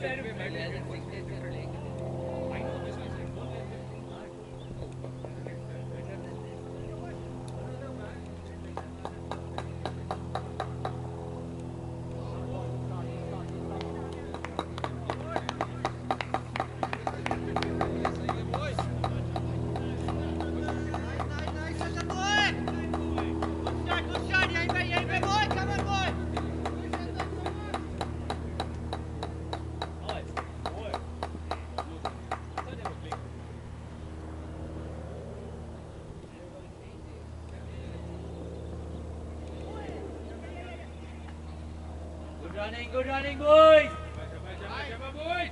Good running, boys! Boys!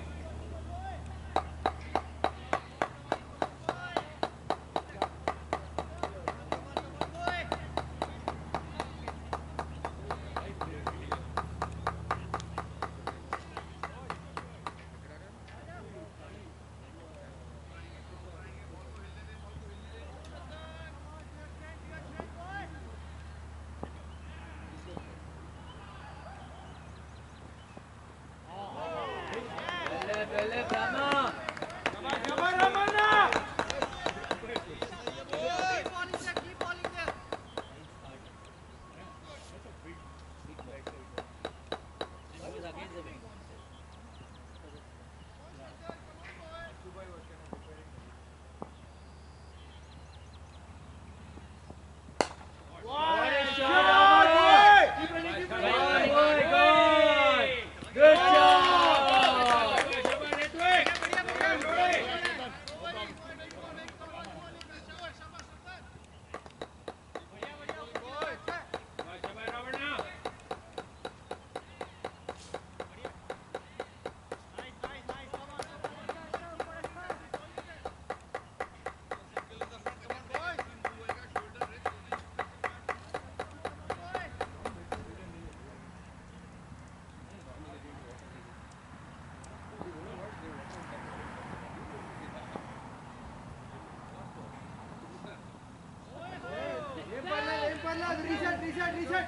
Reset.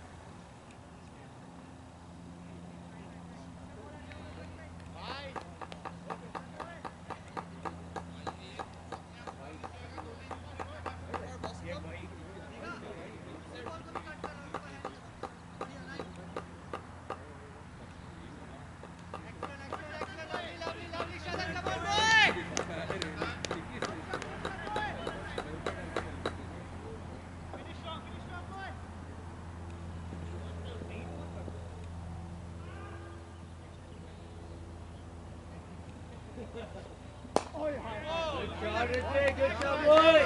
Good job, boy.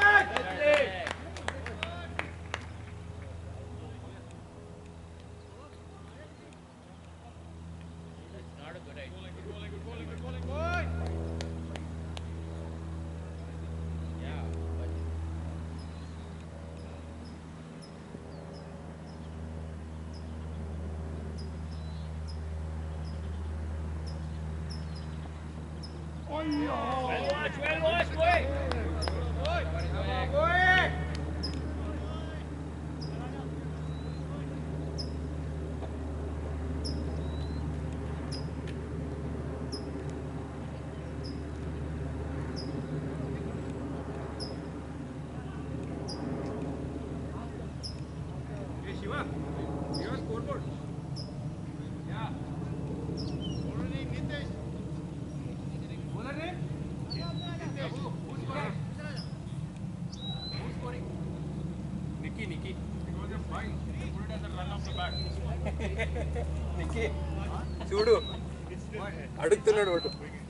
Well watch, boy. Hey Shiva, your scoreboard. Yeah. Bowler name? Who's scoring? Nicky. It was a fine. He put it as a run off the bat. Nicky, చూడు అడుగుతున్నాడు వాడు.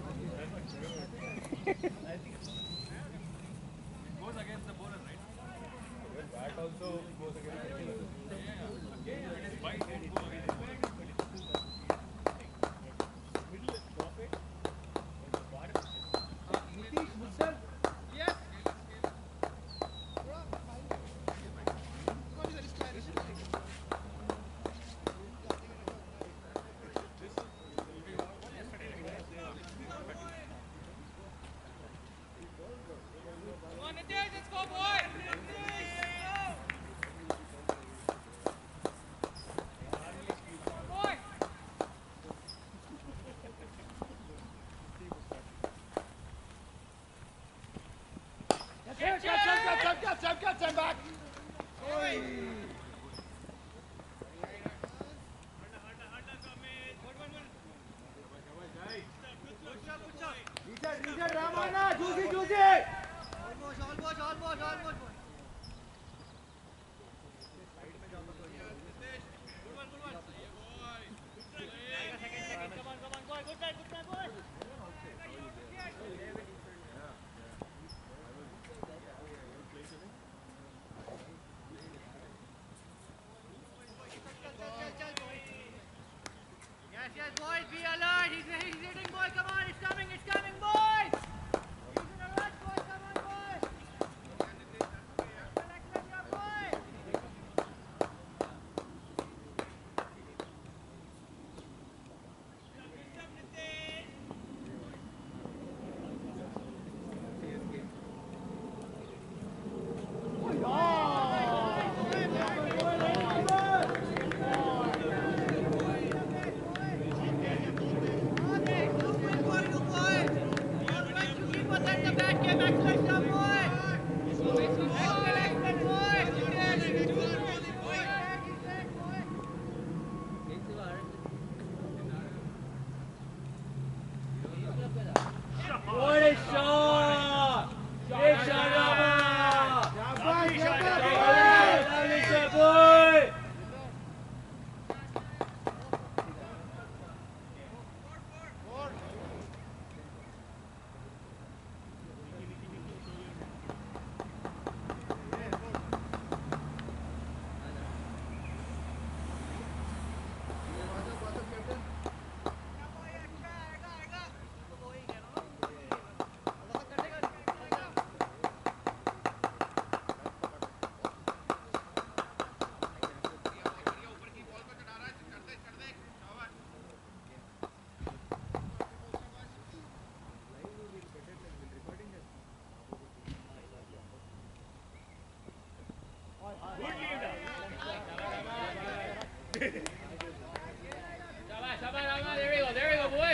Goes against the bowler, right? That also goes against the bowler. It is fine. It goes against the bowler. What a shot! Big shot, Rama! Lovely shot, boy! There we go, boy.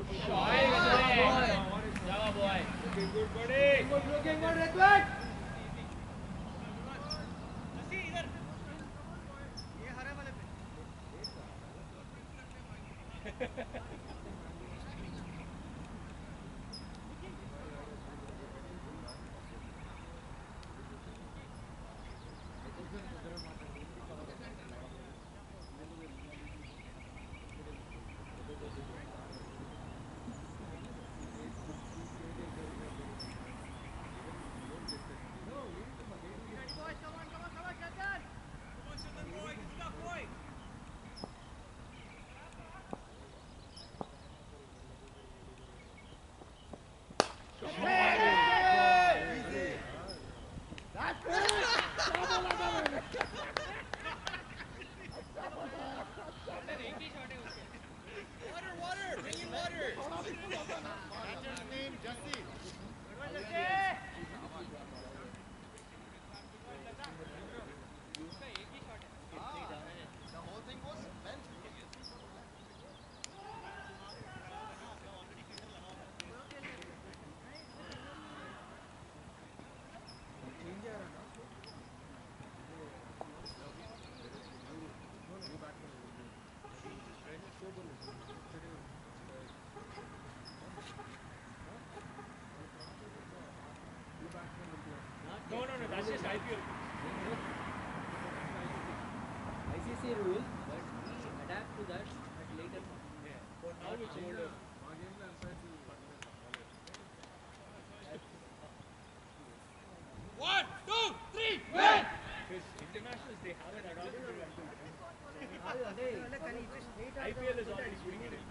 Java boy. Looking good, buddy. Looking good, Ritwik. No, that's just IPL. ICC rule, but we adapt to that at later point. For now, it's older. One, two, three, win! His internationals, they haven't adopted to IPL is already swinging it.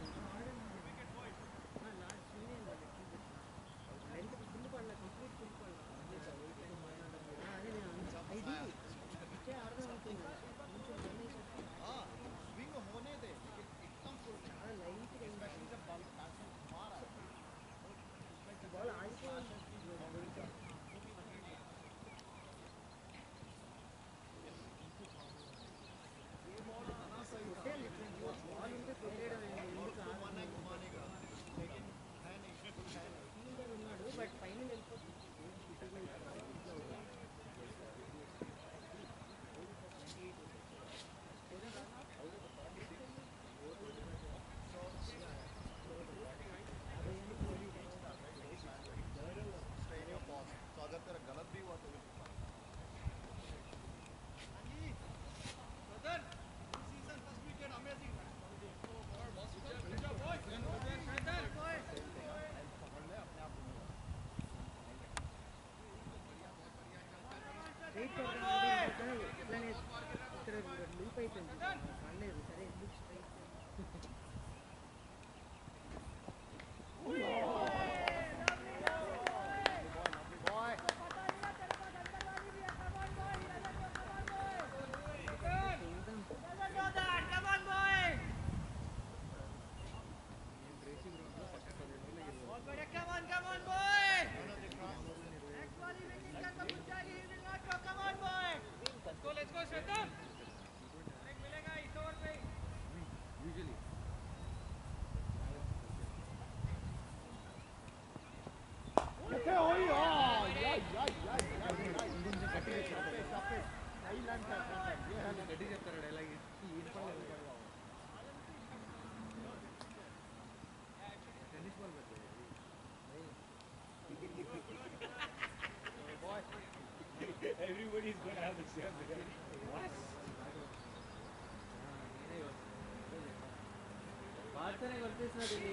Everybody's going to have the same. What? ಪ್ರಾರ್ಥನೆ ಬರ್ತಿಸ್ನದಿಲ್ಲಿ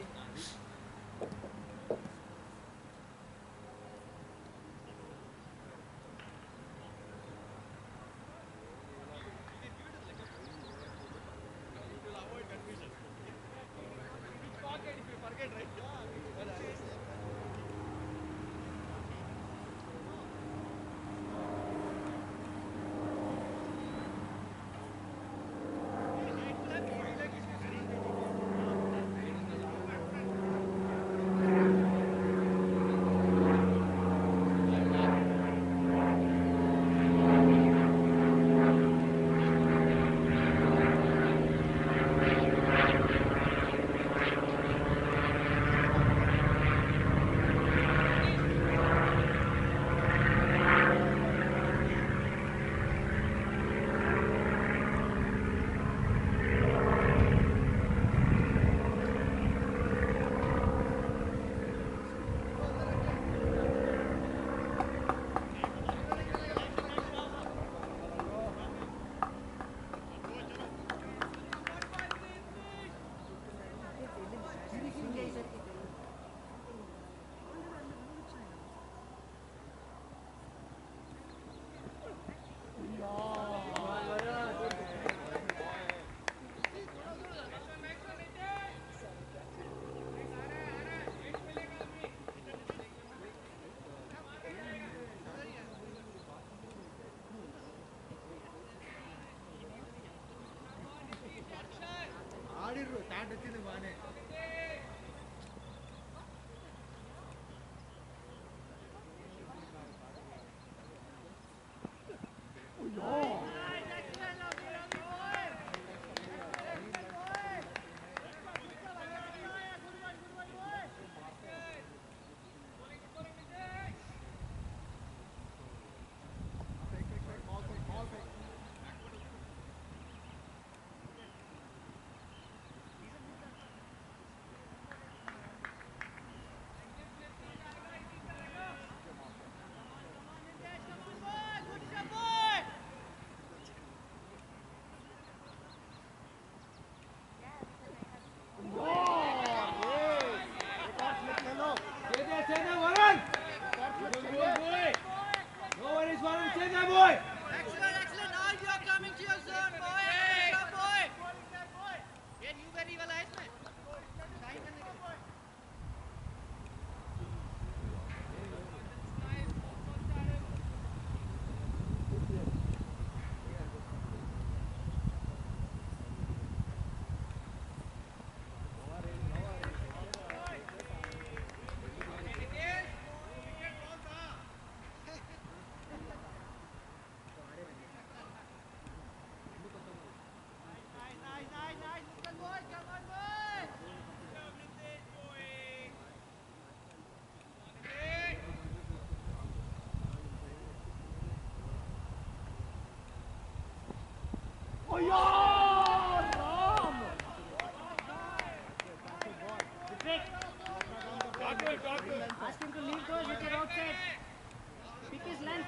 Ask him to leave those with your outside. Pick his length.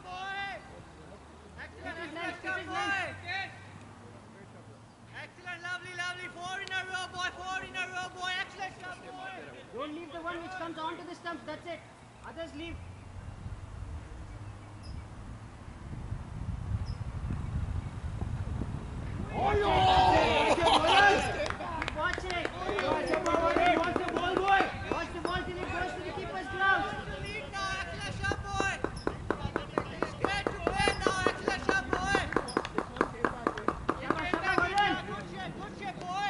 Pick his length. Pick his length. Excellent, lovely, lovely. Four in a row, boy. Four in a row, boy. Excellent stuff, boy. Don't leave the one which comes onto the stumps. That's it. Others leave. Keep watching. Watch the ball, boy. Watch the ball till it goes to the keeper's gloves. Lead now, excellent shot, boy. Straight to play now, excellent shot, boy. Good shape, boy.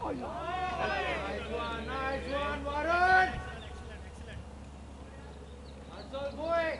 Nice one, Varun. That's all, boy.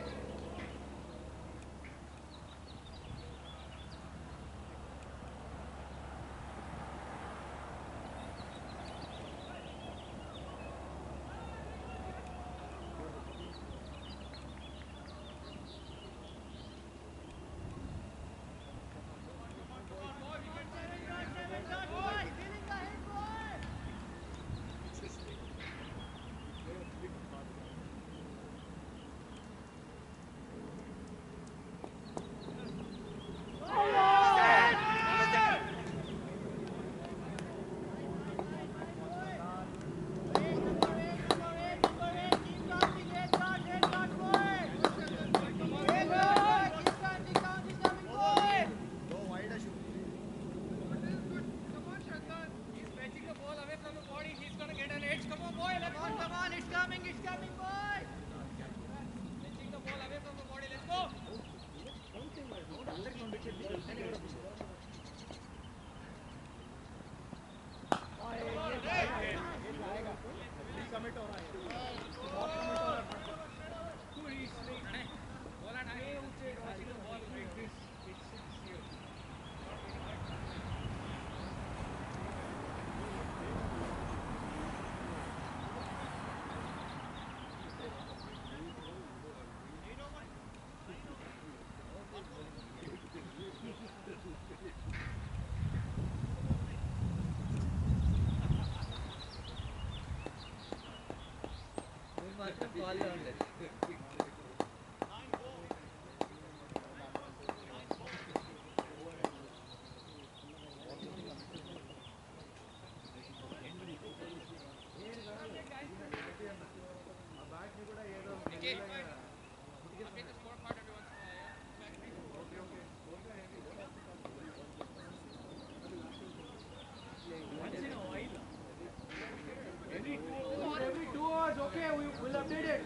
Every 2 hours, okay, we will update it.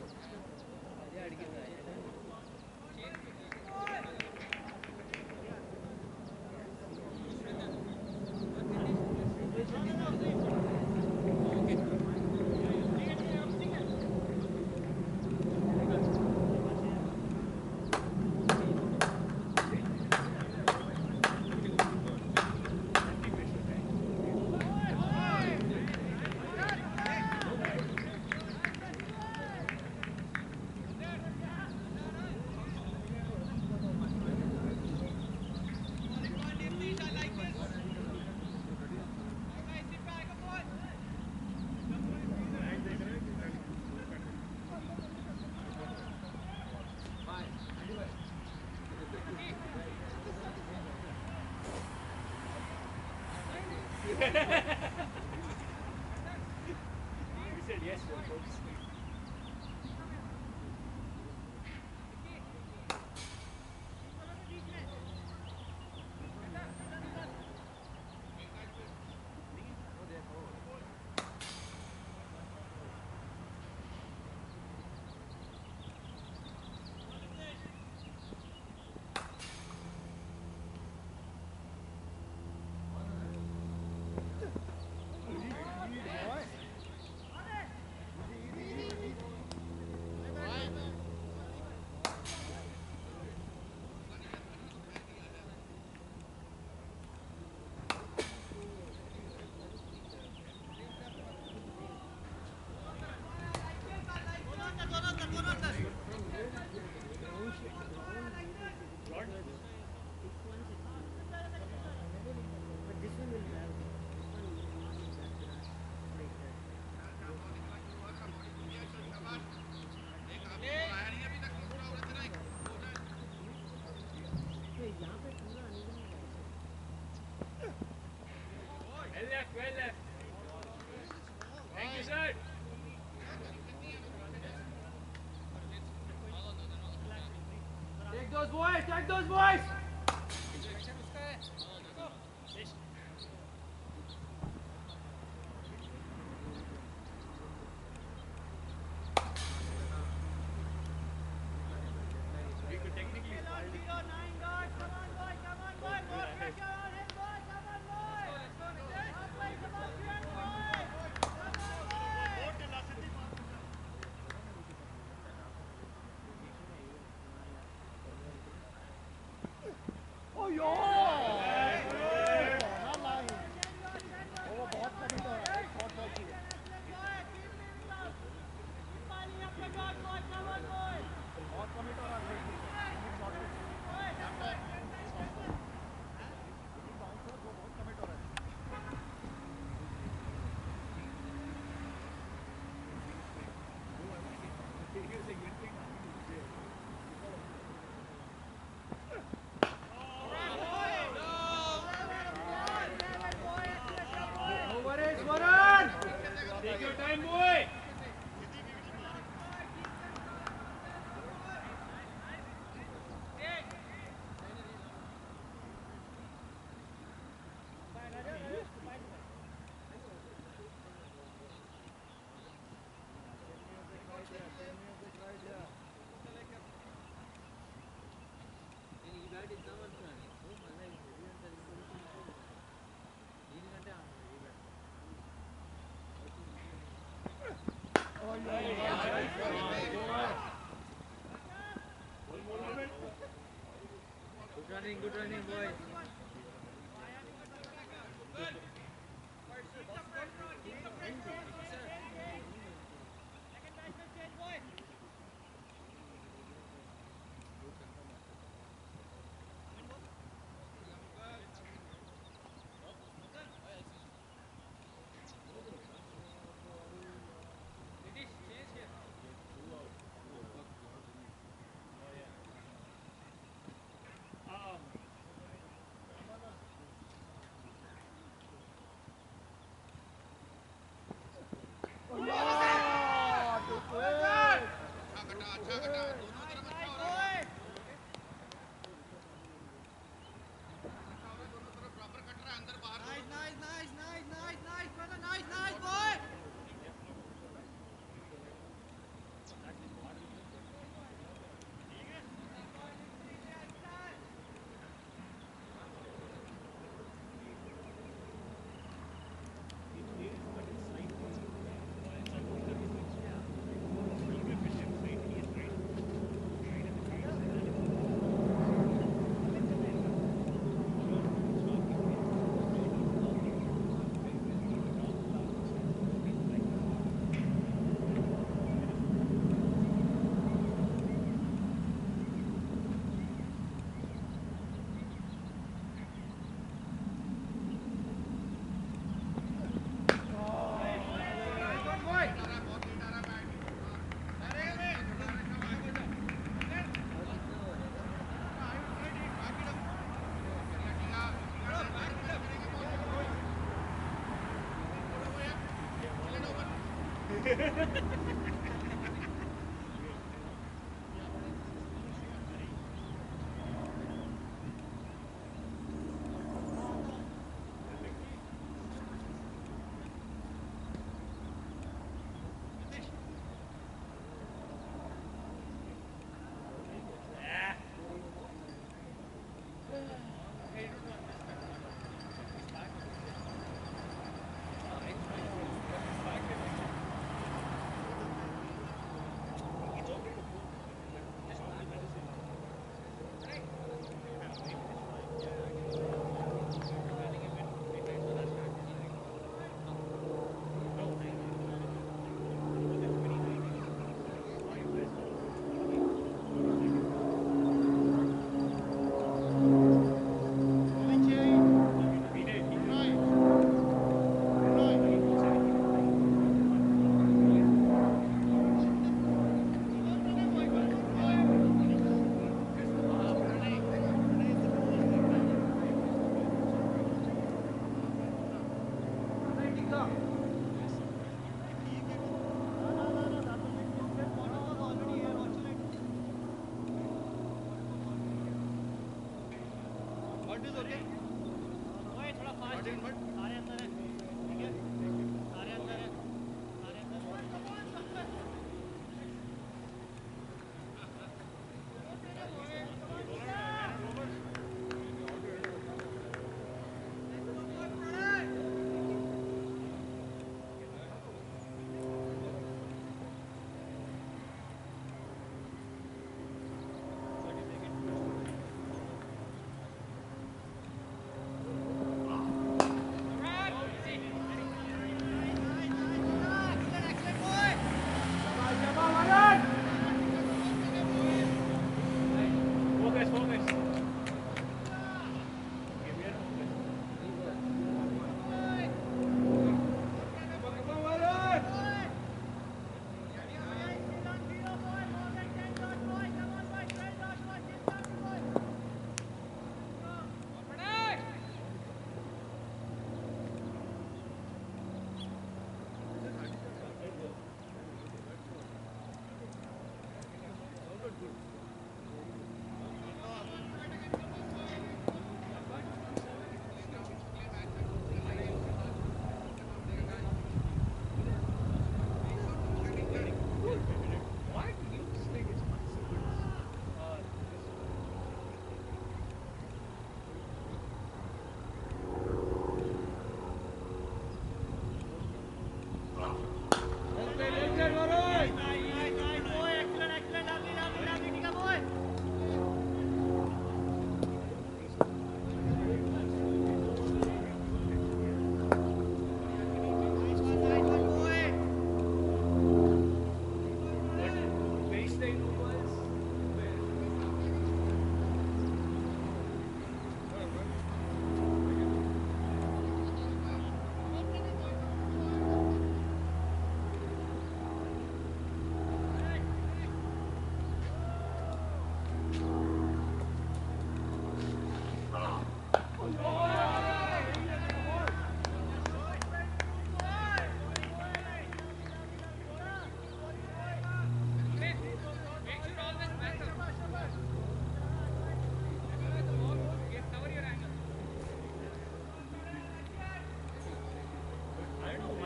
Well left. Thank you, sir. Take those boys, take those boys. Good running, boy.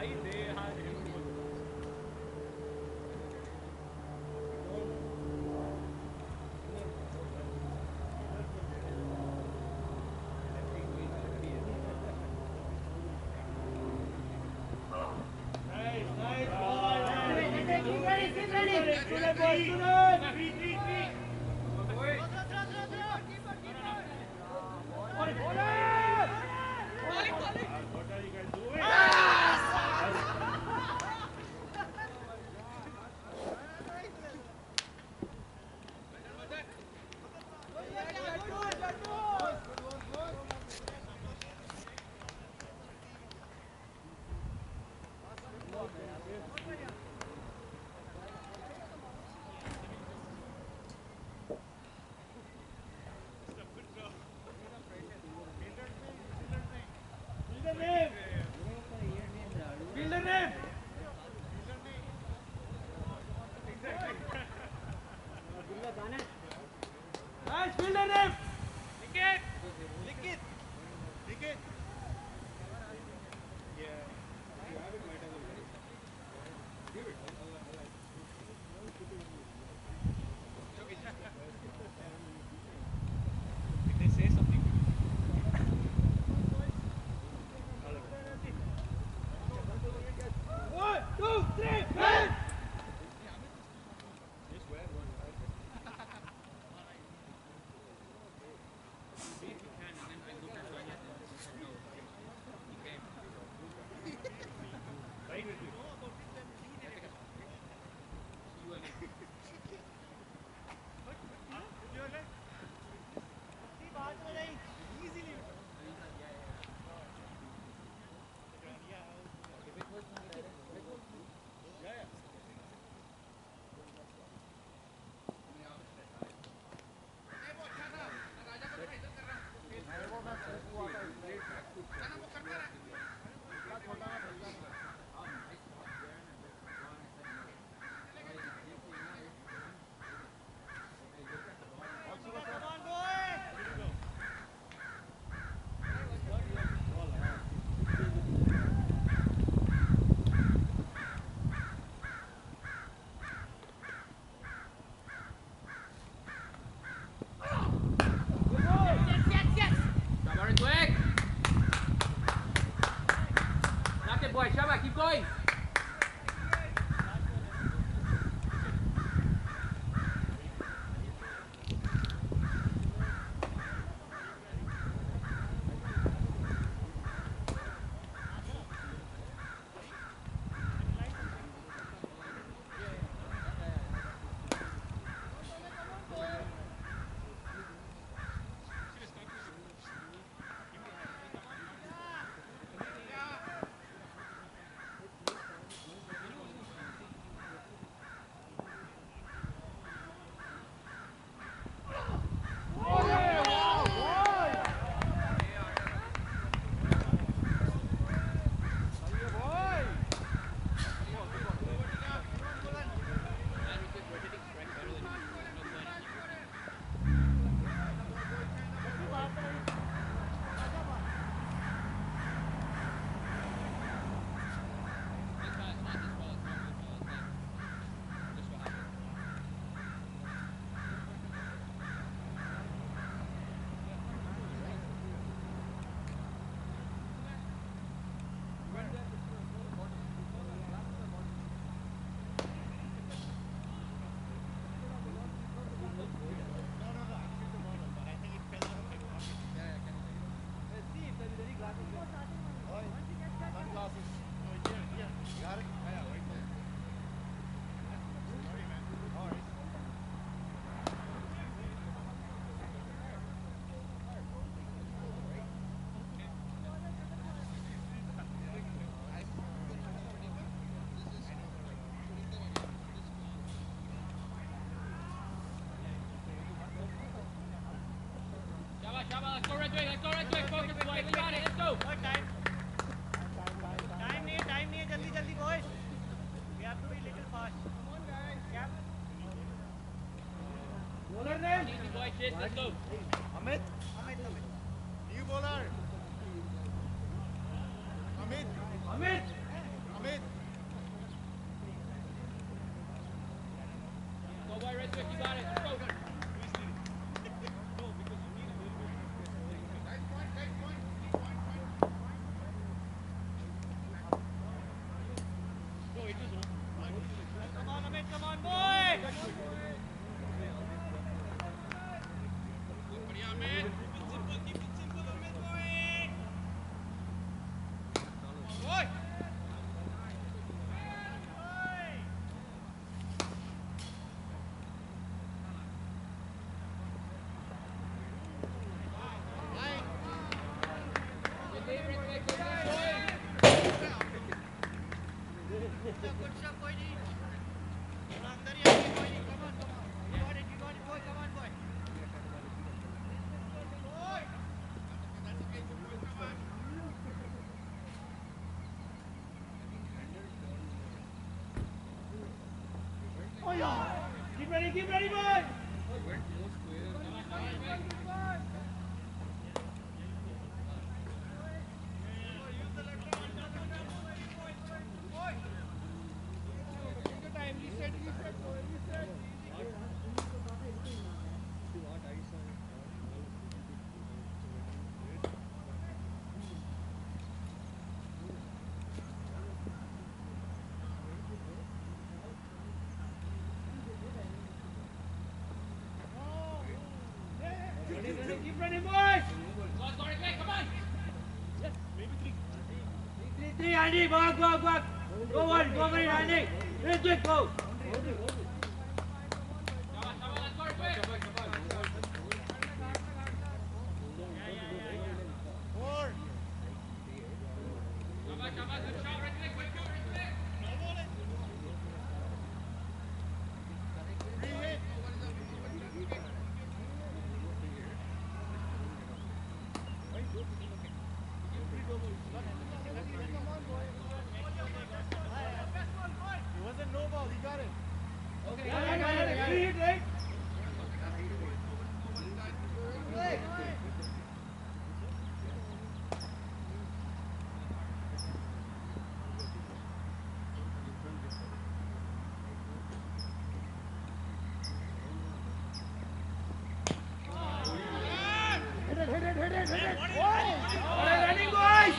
Boy, Shabba, keep going. Let's go right to it. Let's go right to it. Focus, boys. We got it. Let's go. Time. Time नहीं है जल्दी जल्दी boys. We have to be little fast. Gap. Bowler name. Easy, boys. Shit. Let's go. Amit. New bowler. Amit. Good shot, boy. अंदर ही आगे boy. Come on, come on. You got it, boy. Come on, boy. Oh yeah. Keep ready, boy. Keep running, boys. Come on. Three, Andy. Back. Go on, Andy. Let's go. Hit it. Running, boys.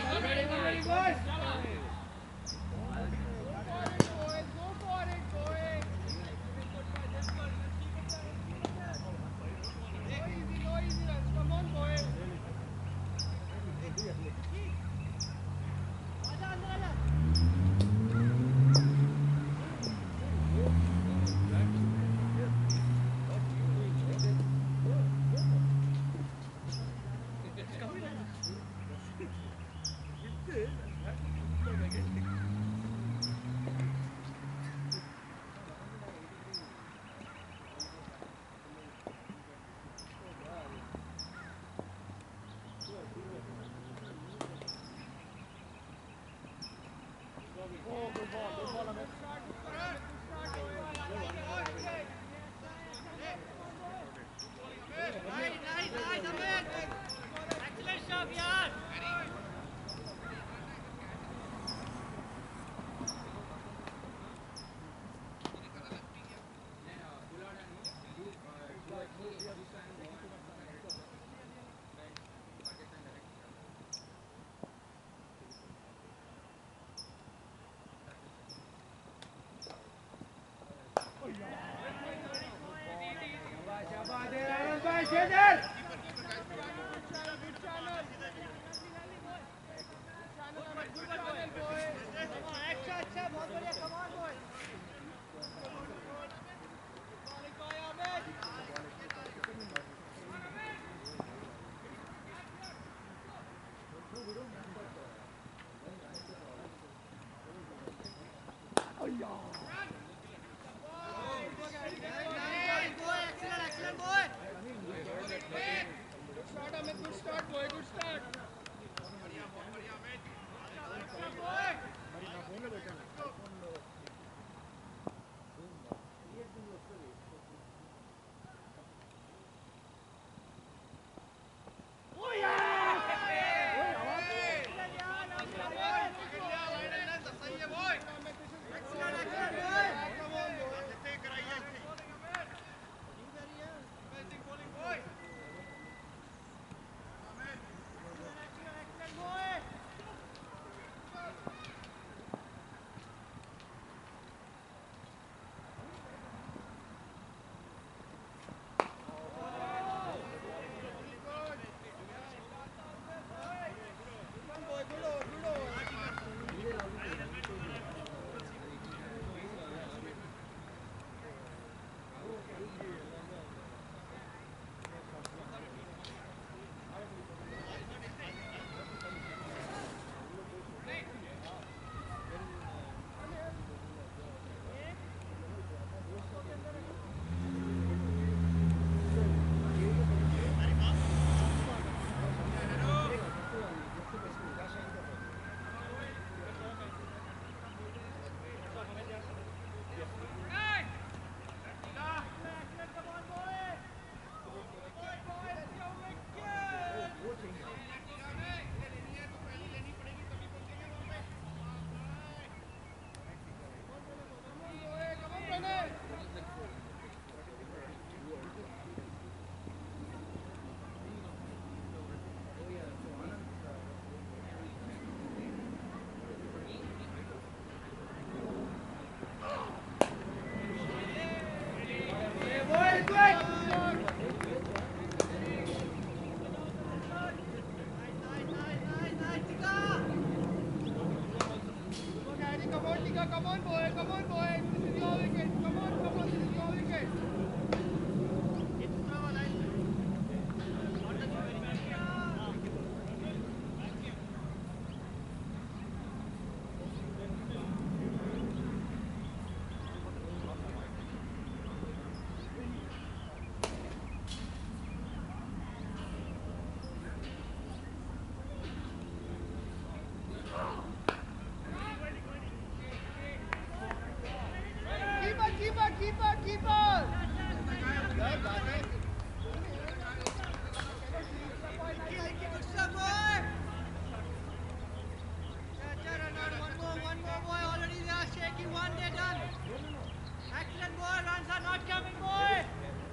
Nice, Amit. Excellent shot, yaar. Come on, boy. Come on, boy. This is your wicket. Come on, come on. This is your wicket. Keeper! One more, boy. Already they are shaking. One, they're done. Excellent, boy. Runs are not coming, boy.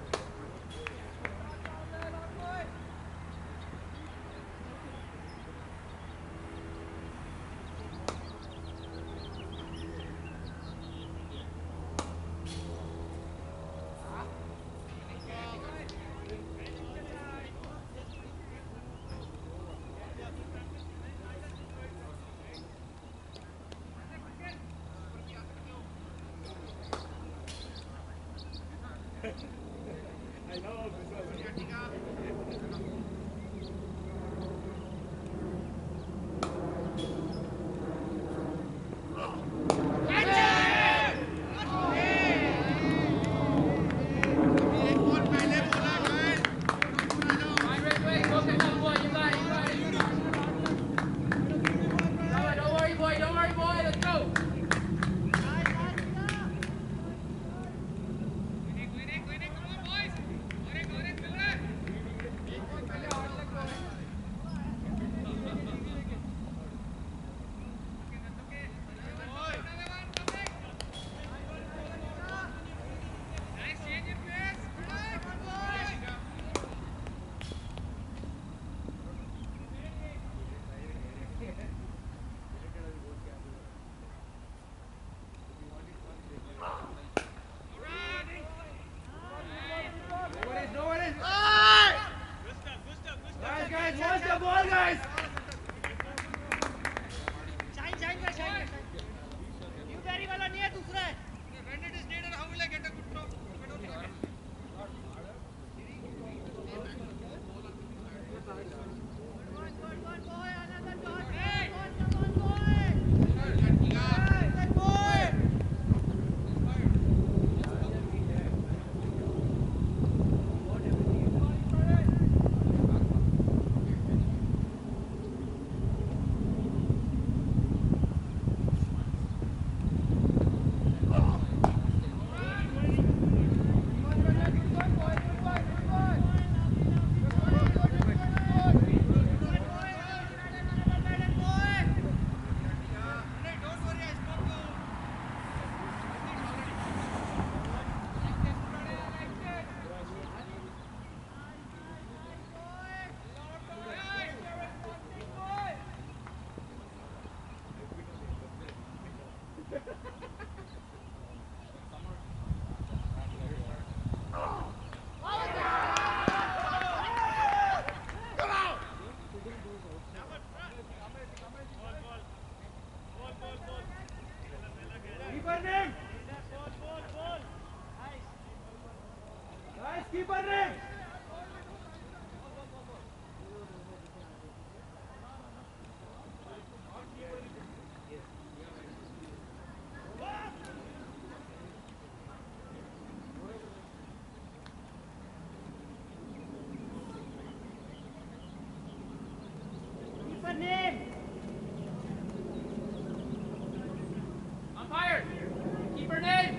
Umpire, keep her name.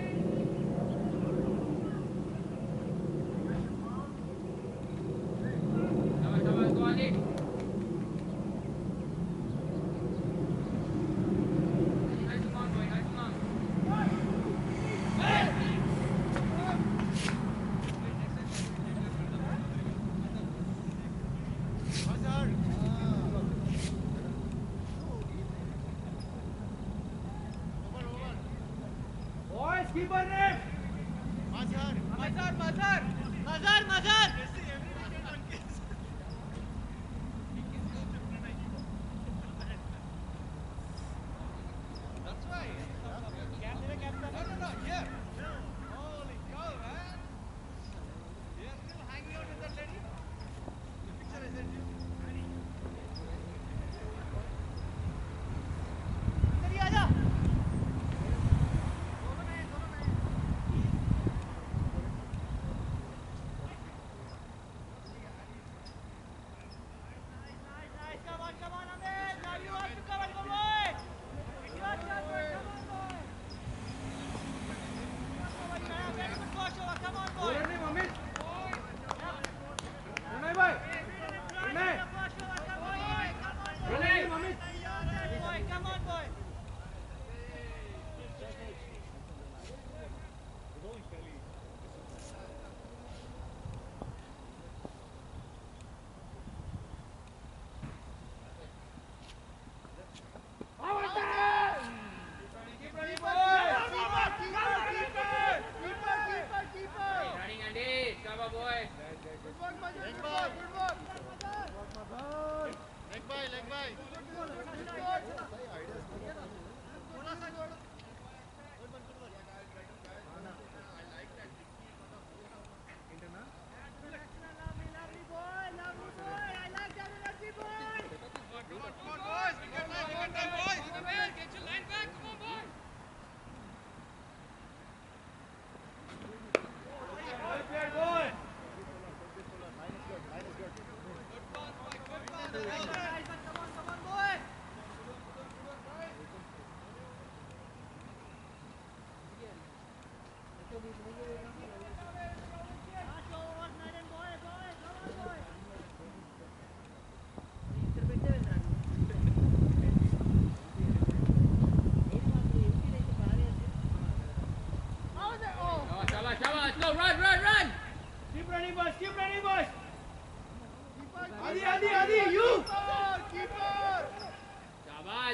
Come on, go on, Nick. Nice and long, boy, nice and long. Boys, keep on it! Mazhar! That's why.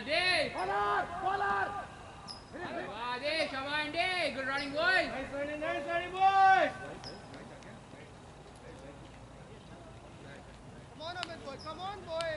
Dave. Baller! Dave, Shaban, Dave. Good running, boys. Nice running, boys! Come on, Amit boy. Come on, boy.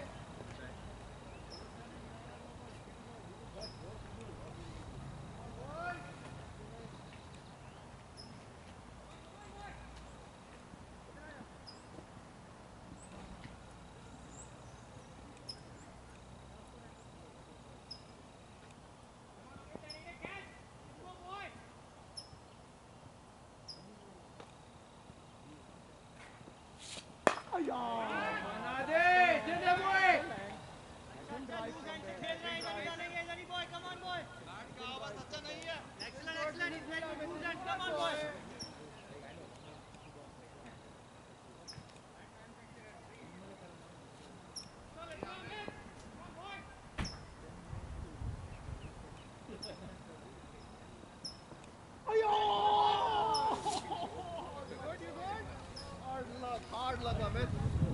Hard luck, Amit.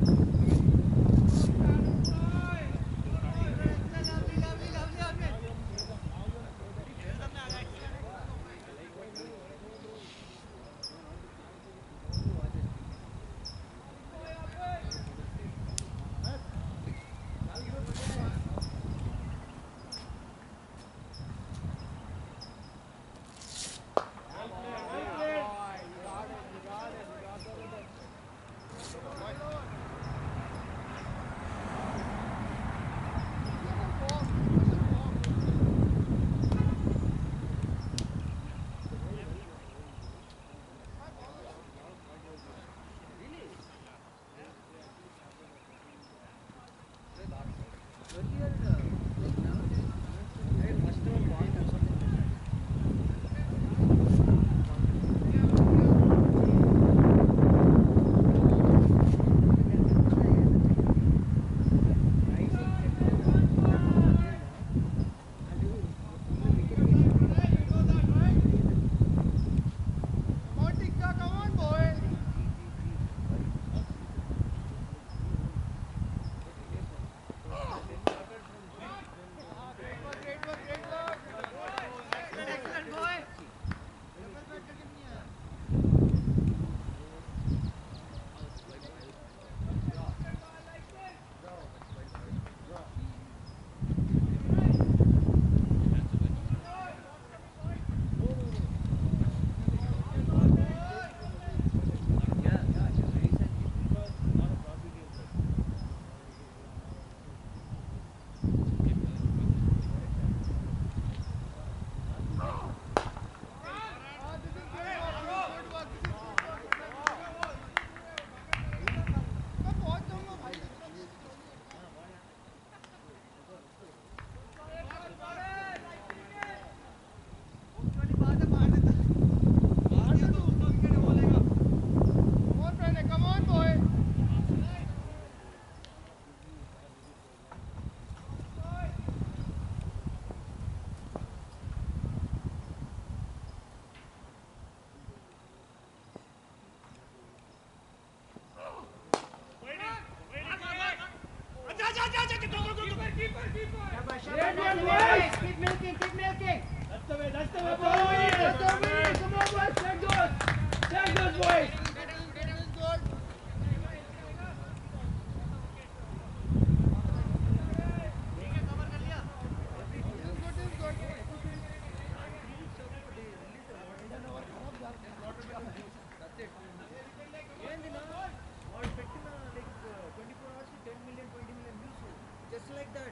Keep milking! That's the way, boys! That's the way! Come on, boys! Take those, boys! Just like that.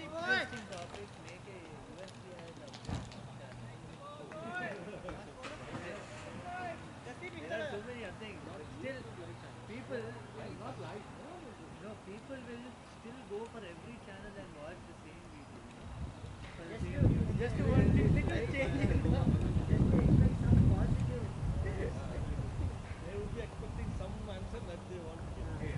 interesting topic. Make a USP as a there are so many other things, but still, people not like no people will still go for every channel and watch the same video. For the same news. Just to want to change it. Just to expect some positive. They would be expecting some answer that they want to get.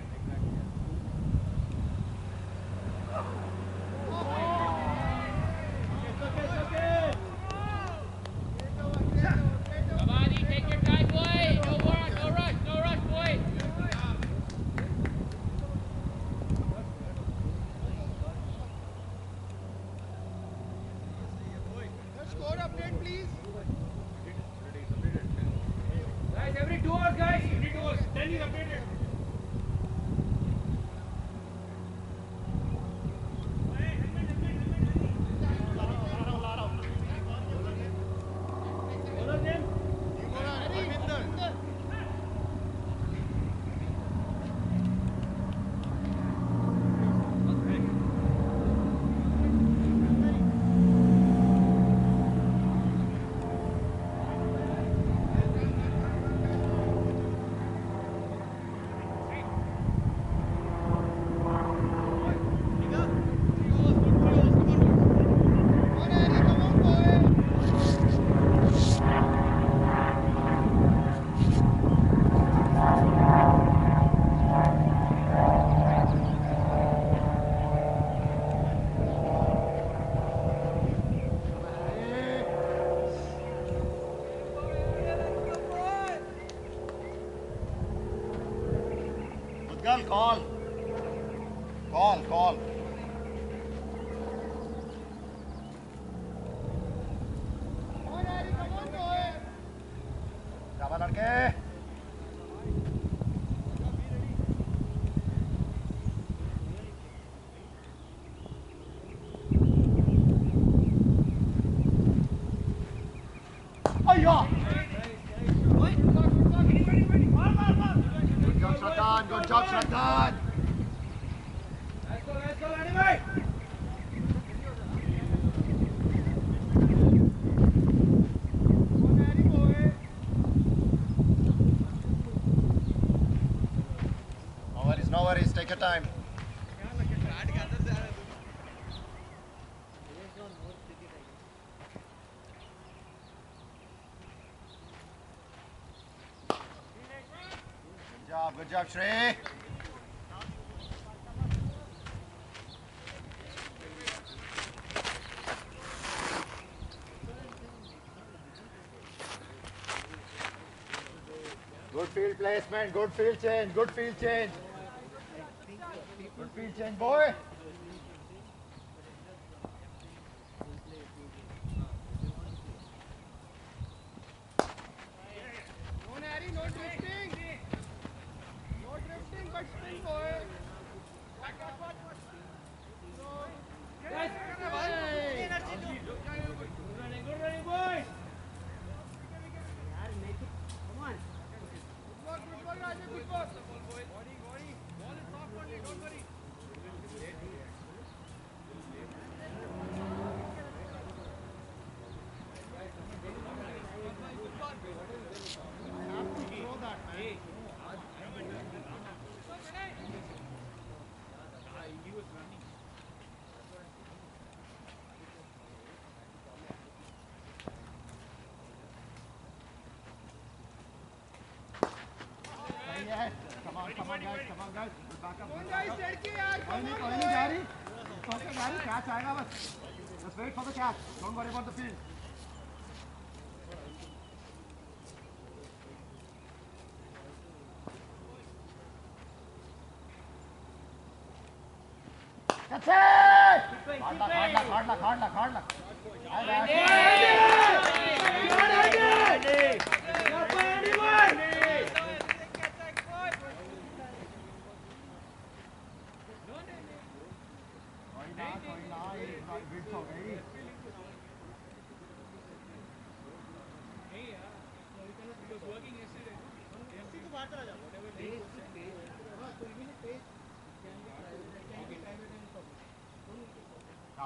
Cavani, take your time, boy. No rush, boy. Score update, please. Guys, every 2 hours, guys. Every 2 hours. 10 is updated. Call. Come on, लड़के. Good job, Shraddhan. Let's go, anyway. No worries, take your time. Good job, Shrey. Good field placement, good field change, good field change. Good field change, boy. No drifting. No drifting, but spin, boy. Good running, boys. Come on. Good work, Raja, good work. Ball is soft only, don't worry. Come on, guys. We'll back up. Guys, लड़के यार, come on, कोई नहीं, Gary. It's okay, Gary. Catch आएगा बस. Just wait for the catch. Don't worry about the field. That's it! Hard luck.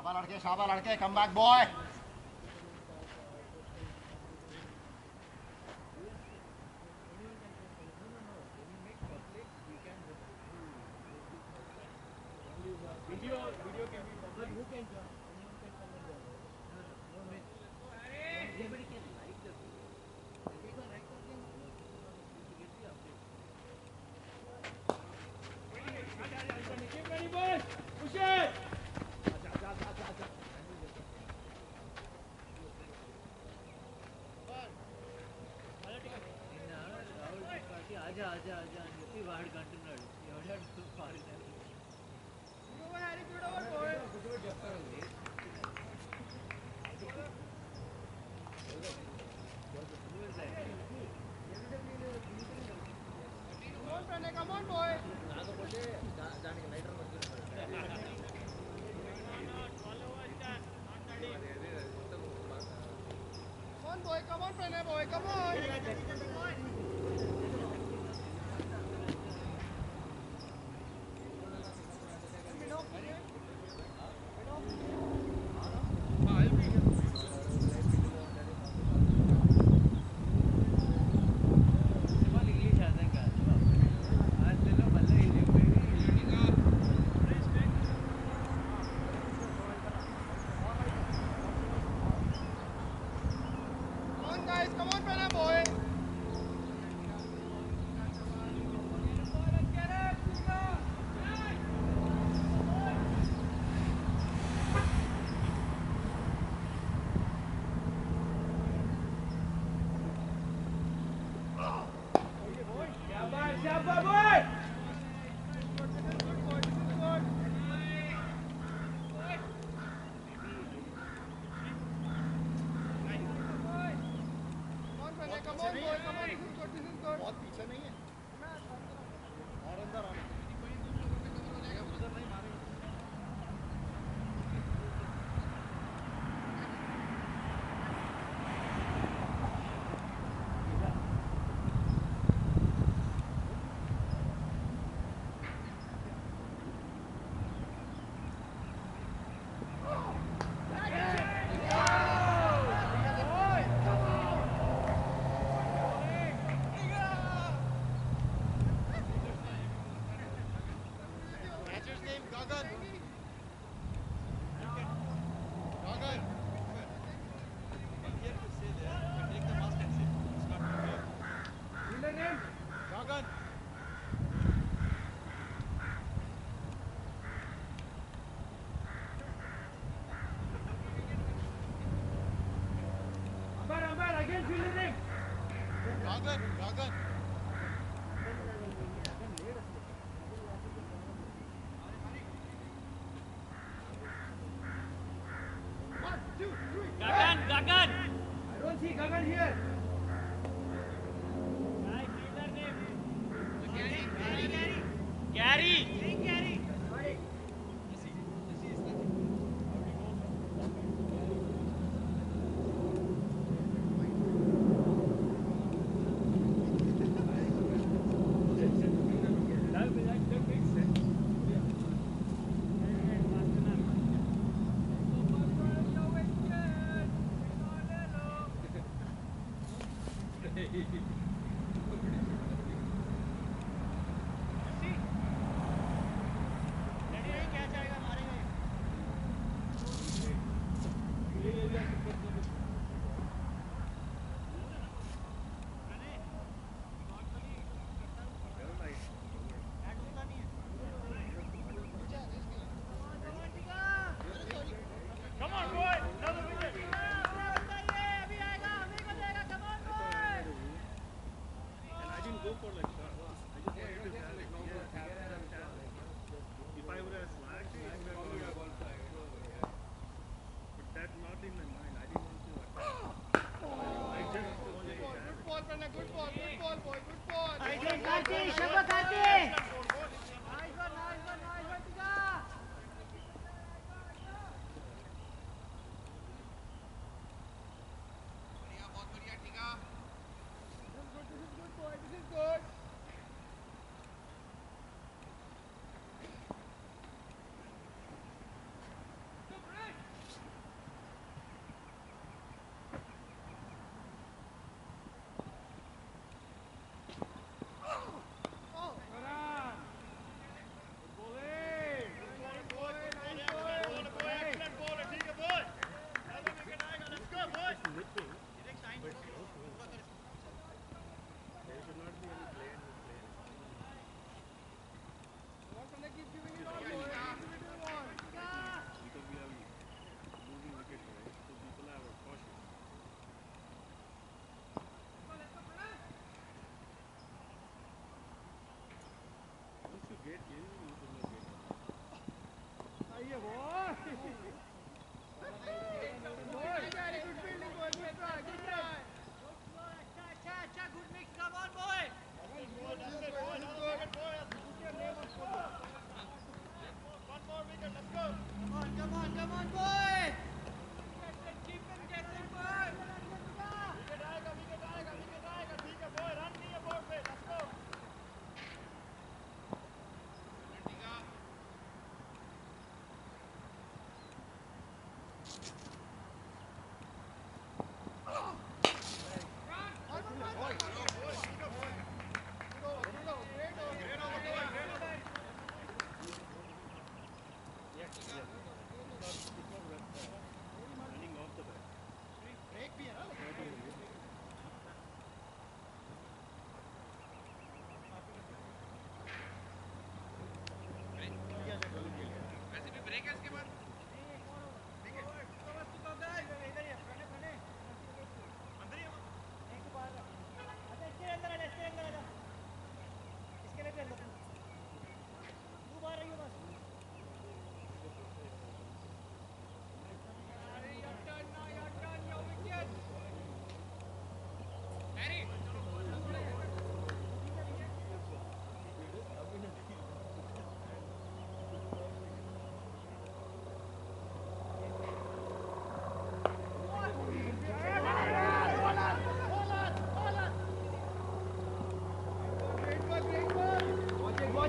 Shaba ladke, come back, boy. Video can be But who can join? Anyone can come and join. No, anybody can like the video. Take a like something. You get the update. Keep ready, boys. Push it. आजा आजा आजा नीति वाड़ कंటున్నాడు ఎవడాడు foreigner Come on, boy. Come on, Pranay, boy, come on. English అర్థం కాదు అసలు మళ్ళీ Come on, guys, come on, Pranay, boy. Shabba, boy. Come on, boy, come on, this is good, this is good. बहुत पीछे नहीं है और अंदर आना Umpire, again, field the name. Gagan. One, two, three. Gagan I don't see Gagan here. Gary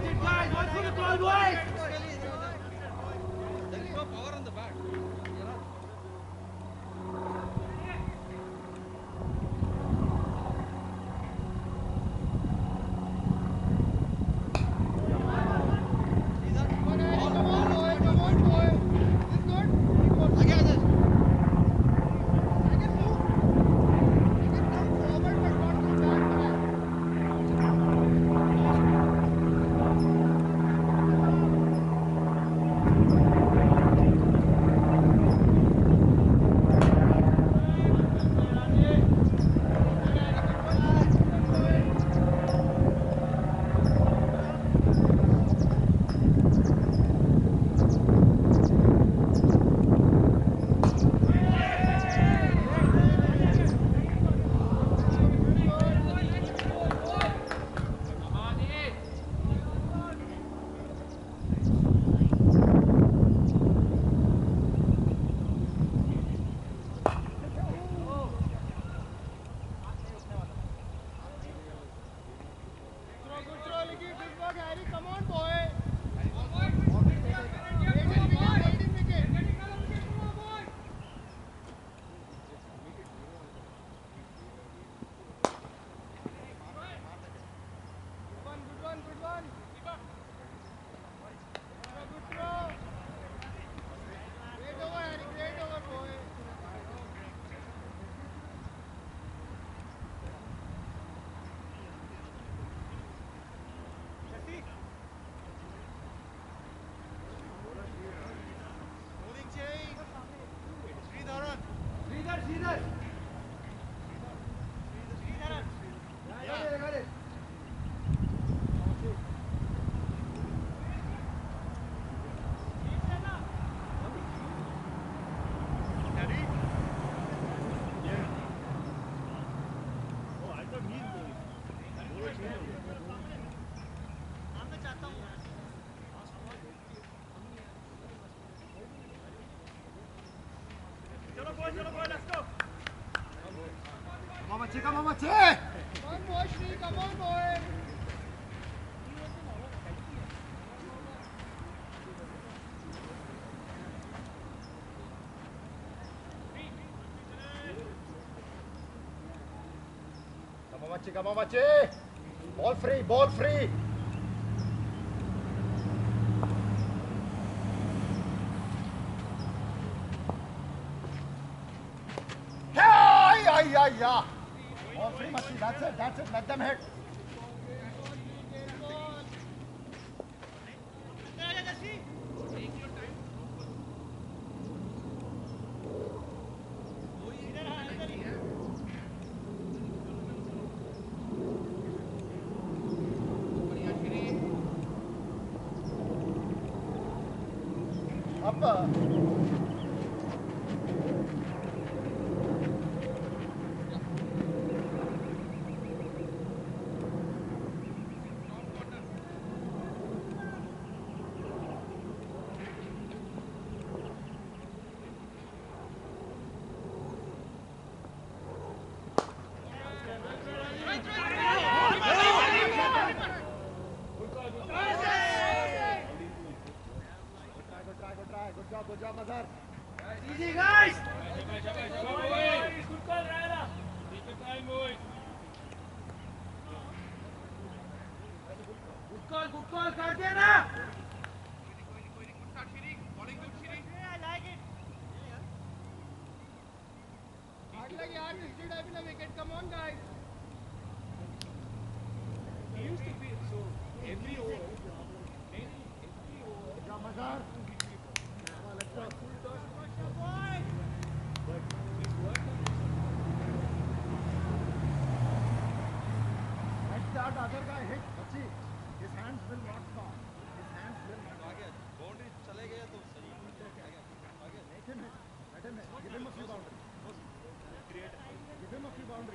That's it, guys. One for the ball, boys. Come on, Machi! Come on, boy, Shri, come on, boy! Come on, Machi! Ball free, ball free! Yeah. Ball free, Machi, that's it, let them hit. Up. Good job, Mazhar. Easy, guys. Good call, Rayana. Take your time, boy. Good call, काट दिया ना. Come on, guys. He used to be so every over. Good job, Mazhar. Let's go. Let that other guy hit. Machi. His hands will not stop. His hands will not stop. Boundary चले गए तो सही Let him hit. Let him hit. Give him a few boundaries. Give him a few boundaries.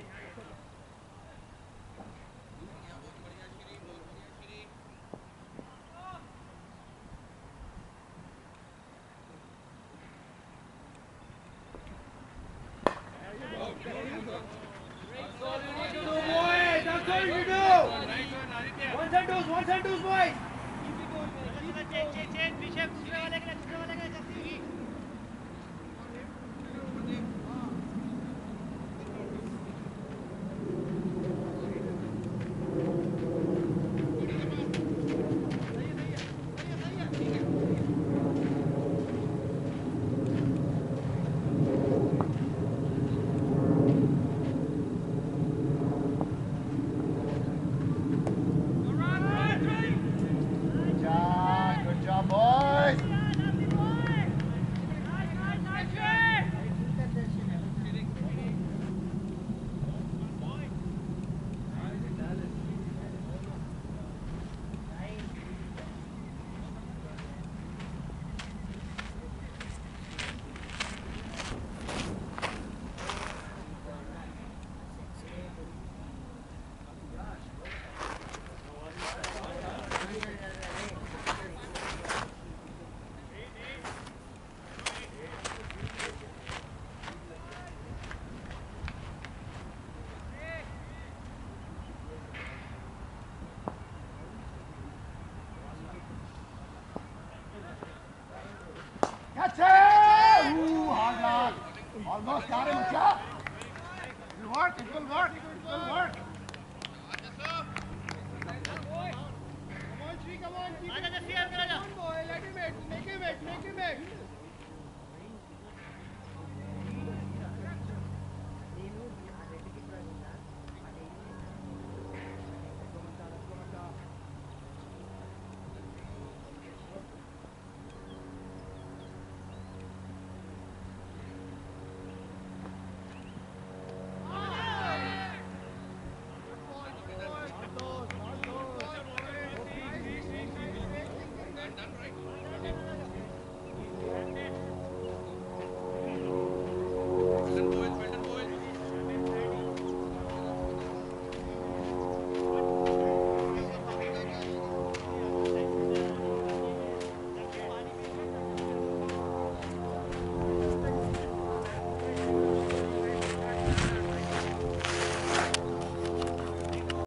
That's all you need to do, boys. That's all you do. Ones and twos, boys. Good job, boys. Catch it! Ooh, hard luck. Almost got him, Ucha. It will work, it will work, it will work. Come on, Sri, come on, keep it. Come on, boy, let him hit, make him hit, make him hit.